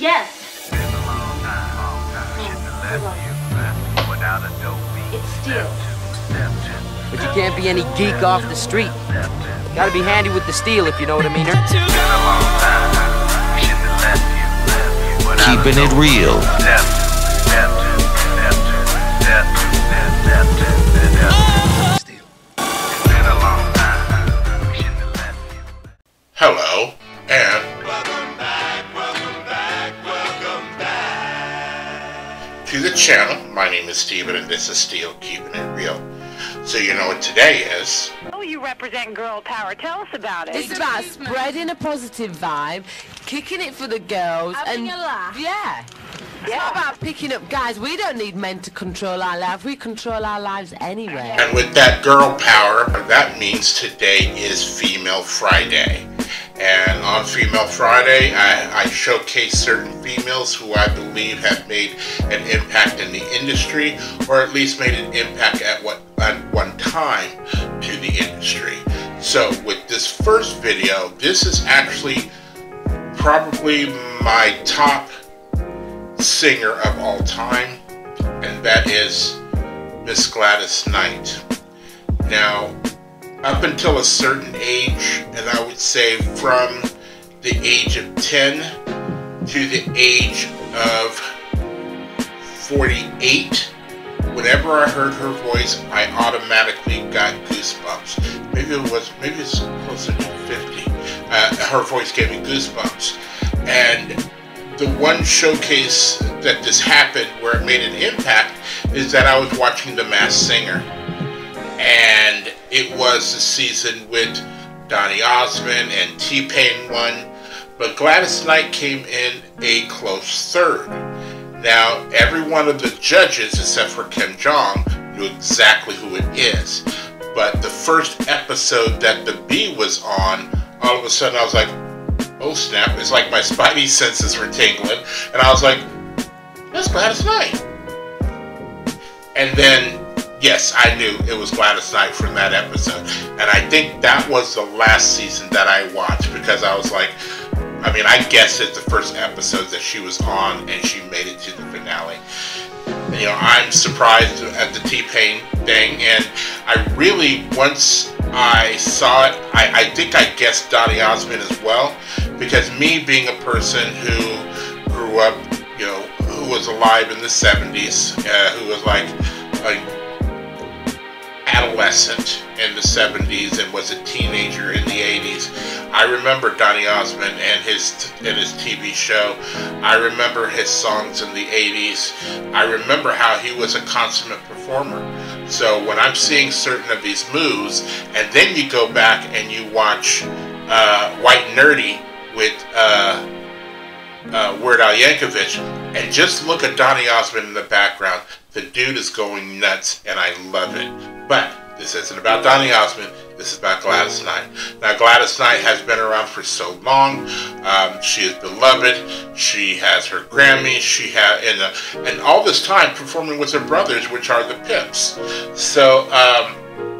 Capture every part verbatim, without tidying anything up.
Yes. It's steel. But you can't be any geek off the street. Gotta be handy with the steel, if you know what I mean. Keeping it real. Hello, and welcome back, welcome back, welcome back to the channel. My name is Steven, and this is Steel Keeping It Real. So you know what today is? Oh, you represent girl power. Tell us about it. It's about spreading a positive vibe, kicking it for the girls, Having and a laugh. yeah. It's Yeah. not about picking up guys. We don't need men to control our lives. We control our lives anyway. And with that girl power, that means today is Female Friday. And on Female Friday, I, I showcase certain females who I believe have made an impact in the industry, or at least made an impact at, what, at one time to the industry. So with this first video, this is actually probably my top singer of all time, and that is Miss Gladys Knight. Now, up until a certain age, and I would say from the age of ten to the age of forty-eight, whenever I heard her voice, I automatically got goosebumps. Maybe it was, maybe it's closer to fifty. Uh, her voice gave me goosebumps. And the one showcase that this happened where it made an impact is that I was watching The Masked Singer. And it was the season with Donny Osmond and T-Pain won, but Gladys Knight came in a close third. Now, every one of the judges, except for Kim Jong, knew exactly who it is. But the first episode that the Bee was on, all of a sudden I was like, oh snap, it's like my spidey senses were tingling, and I was like, that's Gladys Knight. And then, yes, I knew it was Gladys Knight from that episode. And I think that was the last season that I watched, because I was like, I mean, I guessed it's the first episode that she was on, and she made it to the finale. And, you know, I'm surprised at the T-Pain thing, and I really, once I saw it, I, I think I guessed Donny Osmond as well, because me being a person who grew up, you know, who was alive in the seventies, uh, who was like a adolescent in the seventies and was a teenager in the eighties. I remember Donny Osmond and his and his T V show. I remember his songs in the eighties. I remember how he was a consummate performer. So when I'm seeing certain of these moves, and then you go back and you watch uh, White Nerdy with uh, uh, Weird Al Yankovic, and just look at Donny Osmond in the background, the dude is going nuts, and I love it. But this isn't about Donny Osmond. This is about Gladys Knight. Now, Gladys Knight has been around for so long. Um, she is beloved. She has her Grammys. She has, and, uh, and all this time performing with her brothers, which are the Pimps. So, um,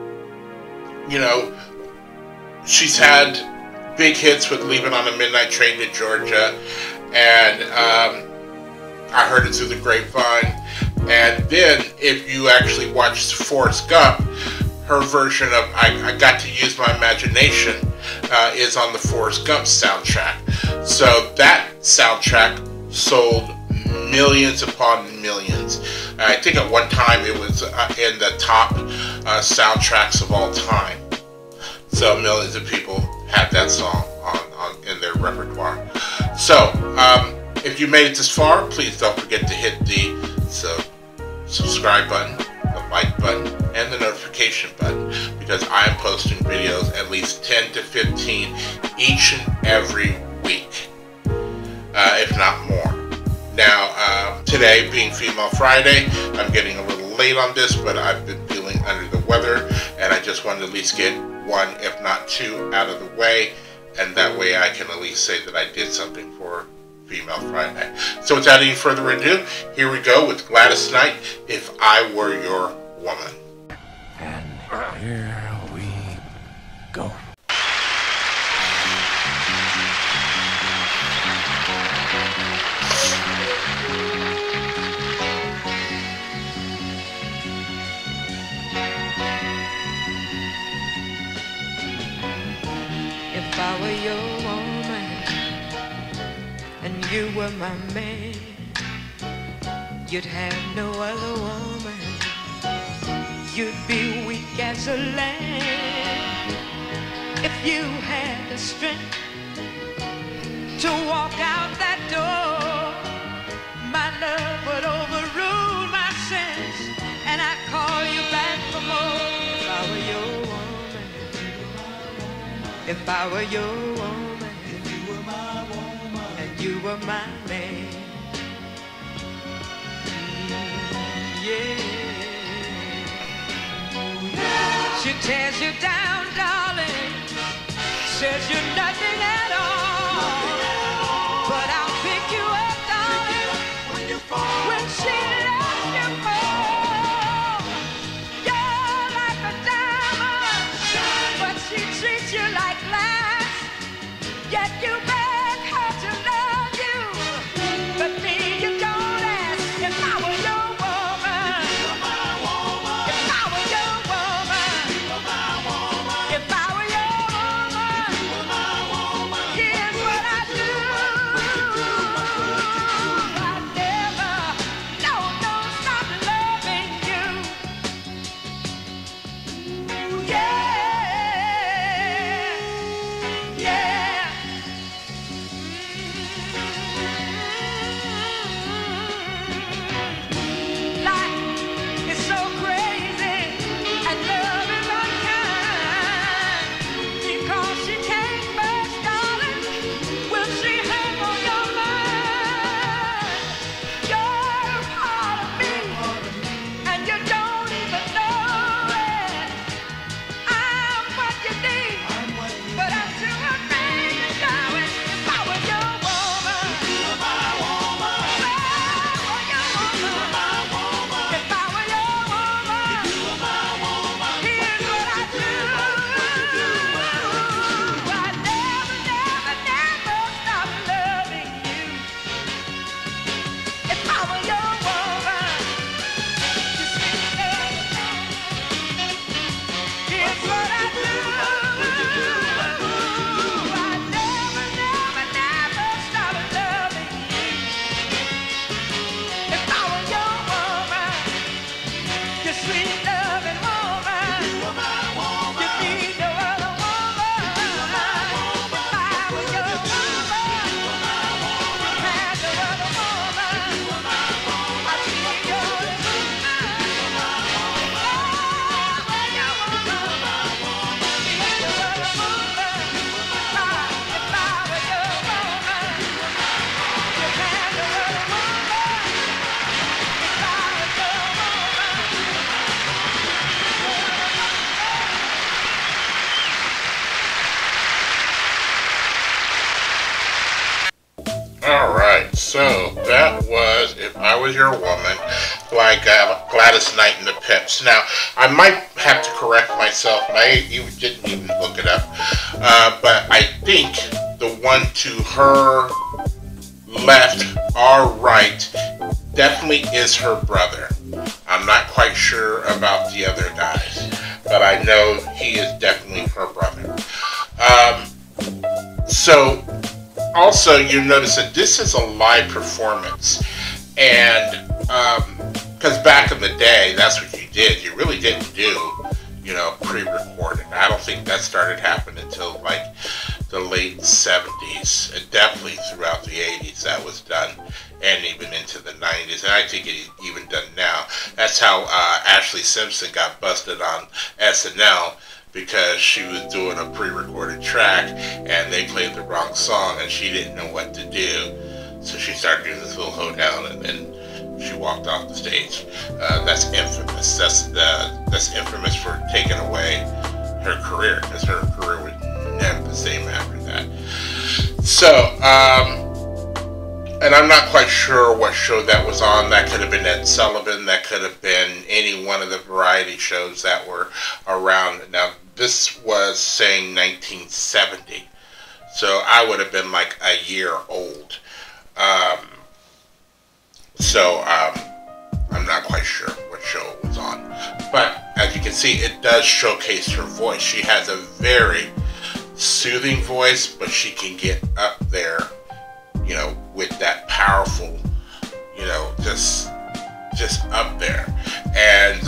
you know, she's had big hits with "Leaving on a Midnight Train to Georgia," and um, I heard it through the grapevine. And then, if you actually watch Forrest Gump, her version of I, I Got to Use My Imagination uh, is on the Forrest Gump soundtrack. So that soundtrack sold millions upon millions. I think at one time it was uh, in the top uh, soundtracks of all time. So millions of people had that song on, on in their repertoire. So, um, if you made it this far, please don't forget to hit the so, subscribe button, the like button, and the notification button, because I'm posting videos at least ten to fifteen each and every week, uh, if not more. Now, um, today being Female Friday, I'm getting a little late on this, but I've been feeling under the weather, and I just wanted to at least get one, if not two, out of the way, and that way I can at least say that I did something for Female Friday. So without any further ado, here we go with Gladys Knight, If I Were Your Woman. And here we go. you were my man, you'd have no other woman. You'd be weak as a lamb if you had the strength to walk out that door. My love would overrule my sense, and I'd call you back for more. If I were your woman, if I were your woman, if you were my woman, and you were my man. Mm, yeah. She tears you down, darling, says you're nothing at all. But I'll pick you up, darling, when you fall. When she lets you fall. You're like a diamond, but she treats you like glass. Yet you beg her to love you, but me you don't ask. If I were your woman, if I were your woman, if I were your woman, here's what I do. I never, no, don't stop loving you. Yeah, yeah. Life is so crazy and love is unkind. Because she came first, darling, will she hang on your mind? You're a part of me, and you don't even know it. I'm what you need, but I'm too afraid to show it. If I were your woman, if I were your woman, if I were your woman, here's what I do. I never, never, never stop loving you. If I were your woman, you sweet love. Here's what I do. I never, never, never stop loving you. If I were your woman, you sweet loving woman, you need no other woman. If I were your woman, you had no other woman. I'd be your woman. Alright, so that was If I Was Your Woman by uh, Gladys Knight and the Pips. Now, I might have to correct myself, and I even didn't even look it up, uh, but I think the one to her left or right definitely is her brother. I'm not quite sure about the other guys, but I know he is definitely her brother. Um, so, also, you notice that this is a live performance, and because um, back in the day, that's what you did. You really didn't do, you know, pre-recorded. I don't think that started happening until like the late seventies, and definitely throughout the eighties that was done, and even into the nineties, and I think it's even done now. That's how uh, Ashley Simpson got busted on S N L, because she was doing a pre-recorded track and they played the wrong song and she didn't know what to do. So she started doing this little hoedown and then she walked off the stage. Uh, that's infamous. That's uh, that's infamous for taking away her career, because her career was never the same after that. So, um, and I'm not quite sure what show that was on. That could have been Ed Sullivan. That could have been any one of the variety shows that were around. Now, this was saying nineteen seventy. So I would have been like a year old. Um, so um, I'm not quite sure what show it was on. But as you can see, it does showcase her voice. She has a very soothing voice, but she can get up there, you know, with that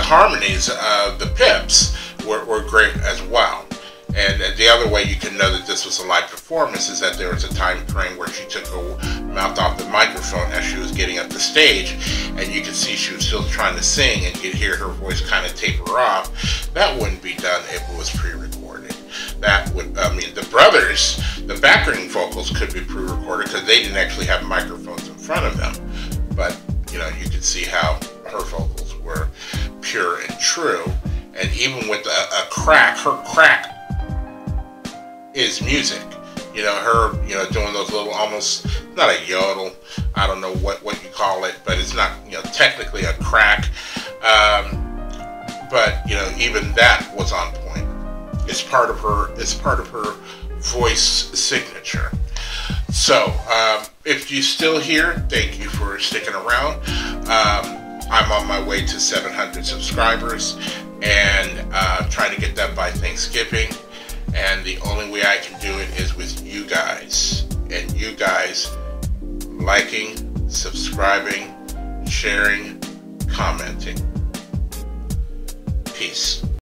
harmonies of the Pips were, were great as well. And the other way you can know that this was a live performance is that there was a time frame where she took her mouth off the microphone as she was getting up the stage, and you could see she was still trying to sing, and you'd hear her voice kind of taper off. That wouldn't be done if it was pre-recorded. That would, I mean, the brothers, the background vocals could be pre-recorded because they didn't actually have microphones in front of them. But, you know, you could see how her vocals were pure and true. And even with a, a crack, her crack is music. You know, her, you know, doing those little, almost, not a yodel, I don't know what, what you call it, but it's not, you know, technically a crack. Um, but, you know, even that was on point. It's part of her, it's part of her voice signature. So, um, if you're still here, thank you for sticking around. Um, I'm on my way to seven hundred subscribers, and uh, trying to get that by Thanksgiving. And the only way I can do it is with you guys. And you guys liking, subscribing, sharing, commenting. Peace.